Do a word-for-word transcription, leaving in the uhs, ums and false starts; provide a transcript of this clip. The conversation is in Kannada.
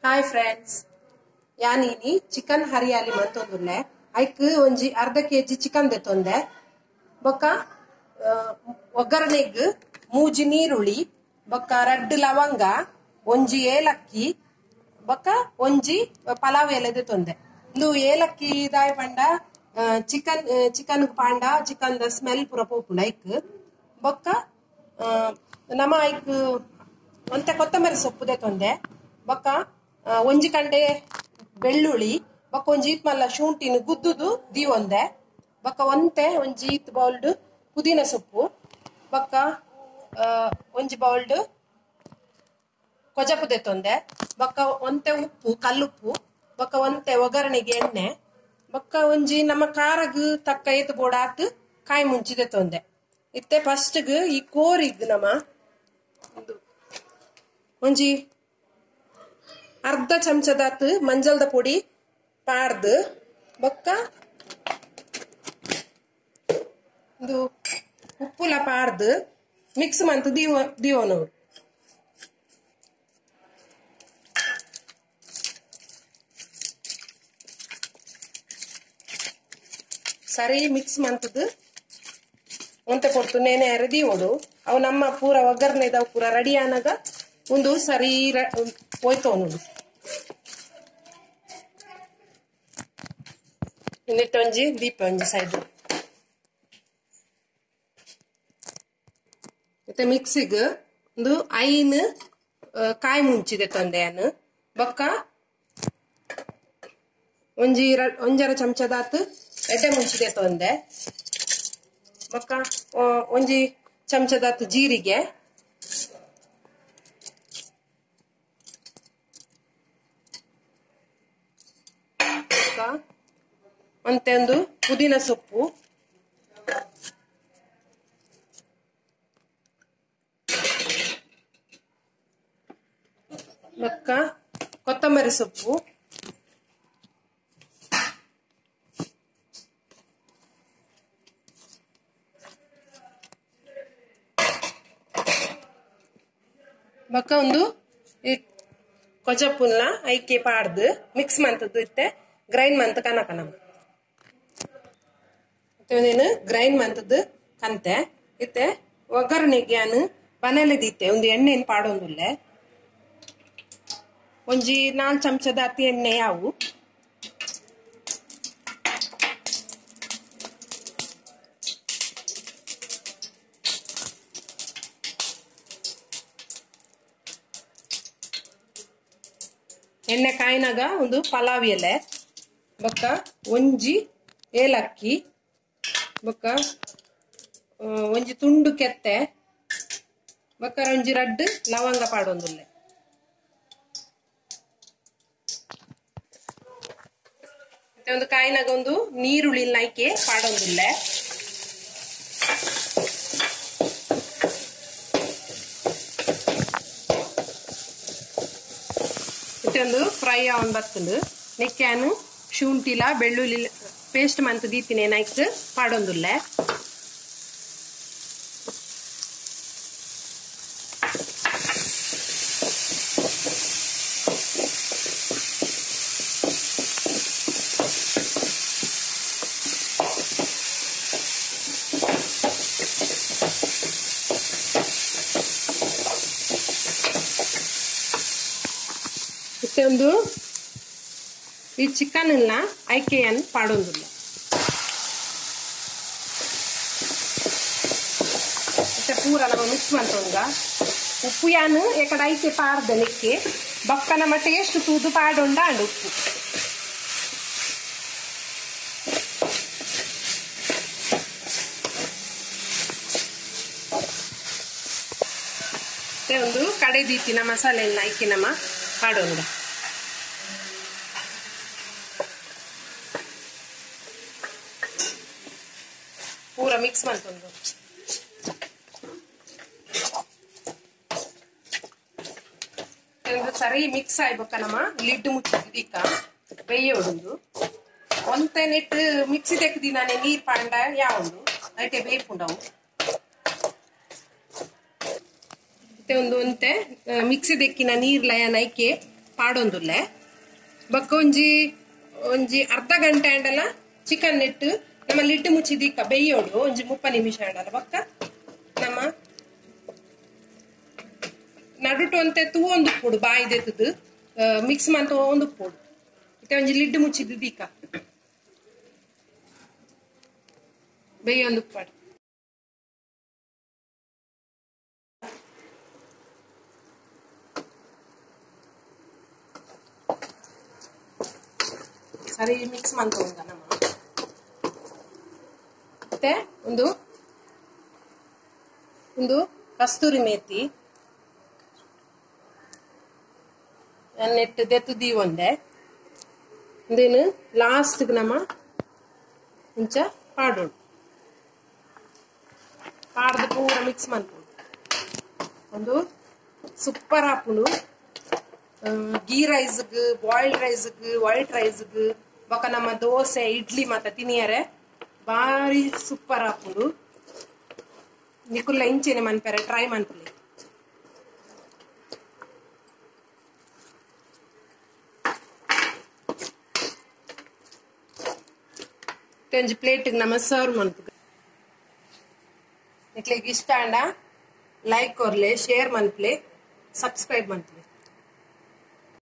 ಹಾಯ್ ಫ್ರೆಂಡ್ಸ್, ಯಾನೀನಿ ಚಿಕನ್ ಹರಿಯಾಲಿ ಮಂತೊಂದುಲ್ಲೆ ಐಕ್ ಒಂಜಿ ಅರ್ಧ ಕೆಜಿ ಚಿಕನ್ ದೆತ್ತೊಂದೆ. ಬೊಕ್ಕ ಒಗ್ಗರಣೆಗ್ ಮೂಜಿ ನೀರುಳ್ಳಿ, ಬೊಕ್ಕ ರಡ್ಡ್ ಲವಂಗ, ಒಂಜಿ ಏಲಕ್ಕಿ, ಬೊಕ್ಕ ಒಂಜಿ ಪಲಾವ್ ಎಲೆ ದೆತ್ತೊಂದೆ. ಇಂದು ಏಲಕ್ಕಿ ದಾಯ ಪಂಡ ಚಿಕನ್ ಚಿಕನ್ ಪಾಂಡ ಚಿಕನ್ ದ ಸ್ಮೆಲ್ ಪೂರ ಪೋಪುಂಡ ಐಕ್. ಬೊಕ್ಕ ನಮ ಐಕ್ ಒಂತೆ ಕೊತ್ತಂಬರಿ ಸೊಪ್ಪು ದೆತ್ತೊಂದೆ. ಬೊಕ್ಕ ಒಂಜಿ ಕಂಡೆ ಬೆಳ್ಳುಳ್ಳಿ, ಬೊಕ್ಕ ಒಂಜಿ ಈತ್ ಮಲ್ಲ ಶುಂಠಿನ ಗುದ್ದುದು ದೀವೊಂದೆ. ಬೊಕ್ಕ ಒಂತೆ ಒಂಜಿ ಈತ್ ಬೌಲ್ಡ್ ಪುದೀನ ಸೊಪ್ಪು, ಬೊಕ್ಕ ಒಂಜಿ ಬೌಲ್ಡ್ ಕೊಜಪು ದೆತ್ತೊಂದೆ. ಬೊಕ್ಕ ಒಂತೆ ಉಪ್ಪು ಕಲ್ಲುಪ್ಪು, ಬೊಕ್ಕ ಒಂತೆ ಒಗ್ಗರಣೆಗೆ ಎಣ್ಣೆ, ಬೊಕ್ಕ ಒಂಜಿ ನಮ್ಮ ಖಾರಗ್ ತಕ್ಕ ಏತ್ ಬೋಡಾತ್ ಕಾಯಿ ಮುಂಚಿ ದೆತ್ತೊಂದೆ. ಇತ್ತೆ ಫಸ್ಟ್ಗ್ ಈ ಕೋರಿಗ್ ನಮ ಒಂಜಿ ಅರ್ಧ ಚಮಚದಾತ್ ಮಂಜಲ್ದ ಪೊಡಿ ಪಾರ್ದು, ಬೊಕ್ಕ ಇದು ಉಪ್ಪುಲ ಪಾರ್ದು ಮಿಕ್ಸ್ ಮಂತ್ ದೀವ ದೀವ ನೋಡು. ಸರಿ ಮಿಕ್ಸ್ ಮಂತದ್ ಒಂತೆ ಕೊಡ್ತು ನೇನೆ ದೀವೋಡು. ಅವು ನಮ್ಮ ಪೂರ ಒಗ್ಗರಣೆದವು ಪೂರ ರೆಡಿ ಆನಾಗ ಒಂದು ಸರಿ ಹೋಯ್ತವ್ ನೋಡು. ಇನ್ನಿಟ್ಟು ಒಂಜಿ ದೀಪ ಒಂಜಿ ಸೈಡ್ ಮತ್ತೆ ಮಿಕ್ಸಿಗ್ ಒಂದು ಐನ್ ಕಾಯಿ ಮುಂಚಿದೆ ತಂದೆ. ಬೊಕ್ಕ ಒಂಜಿ ಒಂಜರ ಚಮಚದಾತ್ ಎಡ್ಡೆ ಮುಂಚಿದೆ ತೊಂದೆ. ಬೊಕ್ಕ ಒಂಜಿ ಚಮಚದಾತ್ ಜೀರಿಗೆ, ಒಂತೆ ಒಂದು ಪುದೀನ ಸೊಪ್ಪು, ಬೊಕ್ಕ ಕೊತ್ತಂಬರಿ ಸೊಪ್ಪು, ಬೊಕ್ಕ ಒಂದು ಕೊಜಪುಲ್ನ ಐಕೆ ಪಾಡ್ದು ಮಿಕ್ಸ್ ಮಂತದ್ದು ಇತ್ತೆ ಗ್ರೈಂಡ್ ಮಂತ್ ಕನಕ ನಮ ಒಂದೇನು ಗ್ರೈಂಡ್ ಮಂತದ್ದು ಕಂತೆ ಇತ್ತೆ. ಒಗ್ಗರಣೆಗೆ ನಾನು ಬನೆಲೆ ದೀತೆ ಒಂದು ಎಣ್ಣೆನ್ ಪಾಡೊಂದುಲ್ಲೆ. ಒಂಜಿ ನಾಲ್ ಚಮಚದ ಅತಿ ಎಣ್ಣೆ ಯಾವು, ಎಣ್ಣೆ ಕಾಯಿನಾಗ ಒಂದು ಪಲಾವ್ ಎಲೆ, ಬೊಕ್ಕ ಒಂಜಿ ಏಲಕ್ಕಿ, ಬೊಕ್ಕ ಒಂಜಿ ತುಂಡು ಕೆತ್ತೆ, ಬೊಕ್ಕ ಒಂಜಿ ರಡ್ಡ್ ಲವಂಗ ಪಾಡೊಂದುಲ್ಲೆ. ಮತ್ತೆ ಒಂದು ಕಾಯಿನಾಗ ಒಂದು ನೀರುಳ್ಳಿ ನೈಕೆ ಪಾಡೊಂದುಲ್ಲೆ. ಒಂದು ಫ್ರೈ ಆನ್ ಬರ್ತಂದು ನೆಕ್ಕಾನು ಶುಂಠಿಲ ಬೆಳ್ಳುಳ್ಳಿ ಪೇಸ್ಟ್ ಮಂತ್ ದೀತಿನಿ ನೈಕ್ ಪಾಡೊಂದುಲ್ಲೆ. ಮತ್ತೆ ಒಂದು ಈ ಚಿಕನ್ ಎಲ್ಲ ಐಕೆಯನ್ನು ಪಾಡೊಂದಿಲ್ಲ. ಮತ್ತೆ ಪೂರ ನಮ್ಮ ಮಿಕ್ಸ್ ಮಾಡ್ತೊಂಗ ಉಪ್ಪು ಯಾನು ಎಕಡೆ ಐಕೆ ಪಾರ್ದ ನೆಕ್ಕೆ ಬೊಕ್ಕ ನಮ್ಮ ಟೇಸ್ಟ್ ತೂದು ಪಾಡೊಂಡ ಅಂಡ್ ಉಪ್ಪು. ಮತ್ತೆ ಒಂದು ಕಡೆ ದೀತಿನ ಮಸಾಲೆ ಎಲ್ಲ ಐಕೆ ನಮ್ಮ ಪಾಡೊಂಡ. ಪೂರ ಮಿಕ್ಸ್ ಮಾಡ್ಕೊಂಡು ಸರಿ ಮಿಕ್ಸ್ ಆಯ್ಬೇಕ ನಮ್ಮ ಲಿಡ್ ಮುಚ್ಚಿದೀಕ ಬೇಯ ಹೊಡುದು ಒಂತೆ ನೆಟ್ ಮಿಕ್ಸಿ ತೆಗ್ದಿ ನಾನೇ ನೀರ್ ಪಾಂಡ ಯಾವುದು ಐಟೆ ಬೇಯ್ಪುಂಡವು. ಮತ್ತೆ ಒಂದು ಒಂತೆ ಮಿಕ್ಸಿ ದೆಕ್ಕಿನ ನೀರ್ ಲಯ ನೈಕೆ ಪಾಡೊಂದುಲ್ಲೆ ಬೊಕ್ಕ ಒಂಜಿ ಒಂಜಿ ಅರ್ಧ ಗಂಟೆ ಅಂಡಲ ಚಿಕನ್ ನೆಟ್ಟು ನಮ್ಮ ಲಿಡ್ ಮುಚ್ಚಿ ದಿಕ್ಕ ಬೇಯೋಡು ಒಂಜಿ ಮುಪ್ಪ ನಿಮಿಷ ಅಂಡಲ ಬೊಕ್ಕ ನಮ್ಮ ನಡುಟು ಅಂತೆ ತೂ ಒಂದು ಪೋಡು ಬಾಯಿ ದೆತ್ತದು ಮಿಕ್ಸ್ ಮಂತ ಒಂದು ಪೋಡು ಮತ್ತೆ ಒಂಜಿ ಲಿಡ್ ಮುಚ್ಚಿದ್ದು ದಿಕ್ಕ ಬೇಯೊಂದು ಪಾಡು ಸರಿ ಮಿಕ್ಸ್ ಮಾಡ್ಕೊಂಡ ನಮ್ಮ ಮತ್ತೆ ಒಂದು ಒಂದು ಕಸ್ತೂರಿ ಮೇಥಿ ನೆಟ್ಟು ದೆತ್ತು ದಿ ಒಂದೆ ಅಂದೇನು ಲಾಸ್ಟ್ ನಮ್ಮ ಇಂಚ ಪಾಡೋಡು ಪಾಡ್ದು ಪೂರ ಮಿಕ್ಸ್ ಮಾಡ್ಕೊಂಡು ಒಂದು ಸೂಪರ್ ಹಾಪುಂಡು ಗೀ ರೈಸ್ಗ್ ಬಾಯ್ಲ್ಡ್ ರೈಸ್ಗ್ ವೈಟ್ ರೈಸ್ಗ್ ಬೊಕ ನಮ್ಮ ದೋಸೆ ಇಡ್ಲಿ ಮಾತ ತಿನಿಯರೆ ಬಾರಿ ಸೂಪರ್ ಹಾಪುಂಡು ನಿಕುಲ್ಲ ಇಂಚೆನೆ ಮನ್ಪೆರೆ ಟ್ರೈ ಮನ್ಪುಲೆ ಒಂಜಿ ಪ್ಲೇಟ್ ನಮ್ಮ ಸರ್ವ್ ಮನ್ಪು ನಿಕ್ಲೆಗ್ ಇಷ್ಟ ಅಂಡ ಲೈಕ್ ಕೊರ್ಲೆ ಶೇರ್ ಮನ್ಪ್ಲೆ ಸಬ್ಸ್ಕ್ರೈಬ್ ಮನ್ಪ್ಲೆ.